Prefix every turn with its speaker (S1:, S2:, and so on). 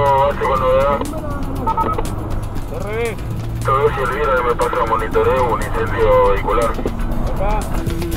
S1: base con novedad.
S2: RB.
S1: Todo si el me pasa a monitoreo un incendio vehicular.
S2: Acá.